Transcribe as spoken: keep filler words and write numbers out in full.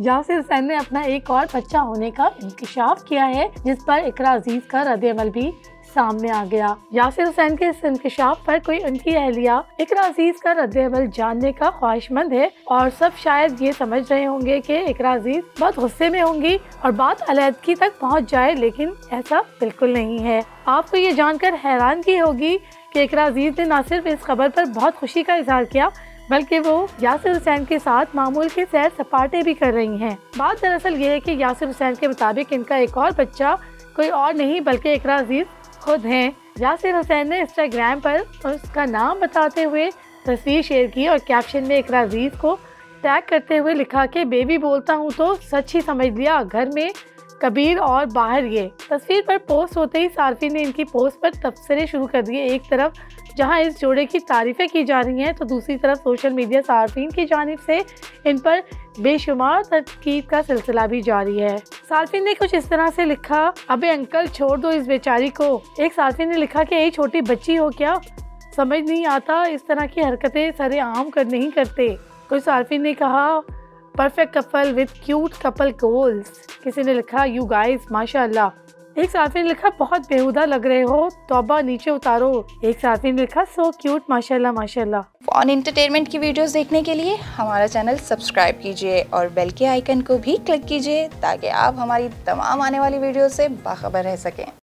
यासिर हुसैन ने अपना एक और बच्चा होने का इंकशाफ किया है, जिस पर इकरा अजीज का रद्द-ए-अमल भी सामने आ गया। यासिर हुसैन के इस इंकशाफ पर कोई उनकी अहलिया इकरा अजीज का रद्द-ए-अमल जानने का ख्वाहिशमंद है और सब शायद ये समझ रहे होंगे कि इकरा अजीज बहुत गुस्से में होंगी और बात अलहदगी तक पहुंच जाए, लेकिन ऐसा बिल्कुल नहीं है। आपको ये जानकर हैरानगी होगी कि इकरा अजीज ने न सिर्फ इस खबर पर बहुत खुशी का इजहार किया, बल्कि वो यासिर हुसैन के साथ मामूल के सैर सपाटे भी कर रही हैं। बात दरअसल ये है कि यासिर हुसैन के मुताबिक इनका एक और बच्चा कोई और नहीं बल्कि इकरा अजीज खुद हैं। यासिर हुसैन ने इंस्टाग्राम पर उसका नाम बताते हुए तस्वीर शेयर की और कैप्शन में इकरा अजीज को टैग करते हुए लिखा कि बेबी बोलता हूँ तो सच ही समझ लिया, घर में कबीर और बाहर ये। तस्वीर पर पोस्ट होते ही सार्फिन ने इनकी पोस्ट पर तबसरे शुरू कर दिए। एक तरफ जहां इस जोड़े की तारीफ़ें की जा रही हैं तो दूसरी तरफ सोशल मीडिया सार्फिन की जानिब से इन पर बेशुमार तनकीद का सिलसिला भी जारी है। सार्फिन ने कुछ इस तरह से लिखा, अबे अंकल छोड़ दो इस बेचारी को। एक सार्फिन ने लिखा कि यही छोटी बच्ची हो क्या, समझ नहीं आता इस तरह की हरकतें सरेआम कर नहीं करते। कोई सार्फिन ने कहा perfect couple with cute couple goals. किसी ने लिखा यू गाइस माशाअल्लाह। एक सार्फिन ने लिखा बहुत बेहुदा लग रहे हो, तौबा नीचे उतारो। एक सार्फिन ने लिखा सो क्यूट माशाअल्लाह माशाअल्लाह। फन एंटरटेनमेंट की वीडियोस देखने के लिए हमारा चैनल सब्सक्राइब कीजिए और बेल के आइकन को भी क्लिक कीजिए ताकि आप हमारी तमाम आने वाली वीडियो से बाखबर रह सकें।